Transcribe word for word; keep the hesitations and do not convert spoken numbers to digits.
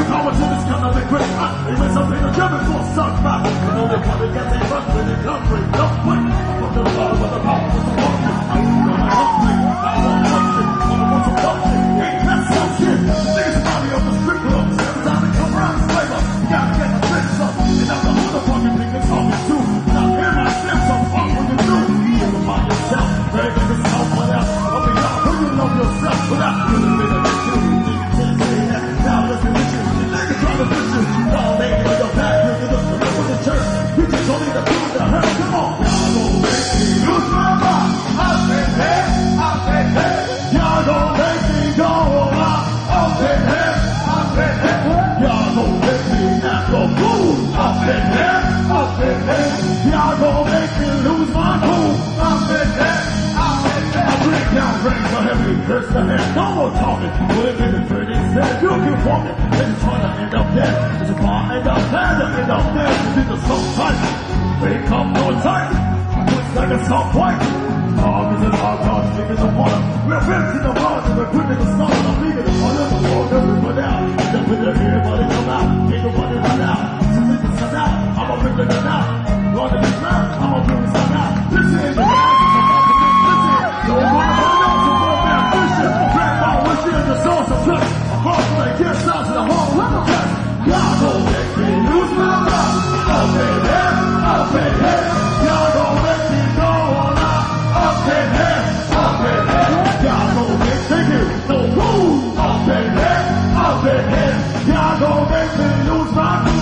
how much of this kind of big quick. They went something to jump into a suck back. You know they probably get their run when they come with no point. From the bottom of the power with the walking. I'm going hungry. I want something. I want some something. Ain't that some shit? Niggas remind me of the strip clubs. Every time they come around, it's flavor. You gotta get the fix up. And that's the whole fucking thing that's talking to. Now hear my steps so fuck when you do. You can find yourself. Very good yourself without. I'll be out. When you love yourself without. You're the bit of the two. You can't say that. Now listen to you. You niggas try to fix you. Y'all laying in your back. You're the remember the church. You just don't need to do the hurt. Come on. Y'all gon' make me lose my mind. Up in here. Up in here. Y'all gon' make me go out. Up in here. Up in here. Y'all gon' make me not go cool. Up in here. Up in here. Y'all gon' make me lose my cool. Up in here. Up in here. I break down rain so heavy. Curse the head. No more talking. Put it in the pretty said. You keep walking. Then you're trying to end up dead. It's a far end up dead. End up dead. It's either so tight. Wake up, no tight. Looks like a soft white. Dog is an hard dog, stick in the water. We're ripped in the water, we're quick in the snow. I'm leaving the water, the water, we put out. Then with the air, but it come out. Ain't nobody run out. So leave the sun out. I'm a rip the gun out. Run in the ground, I'm a rip the sun out. This is the ground, it's about to be listen. Don't wanna hold on to more than vision. Grandma wishing in the source of trust. A heart like gets out to the whole level test. Y'all gon' make me lose my mind. Up in here, up in here. Y'all gon' make me go on out. Up in here, up in here. Y'all gon' make me no move. Up in here, up in here. Y'all gon' make me lose my mind.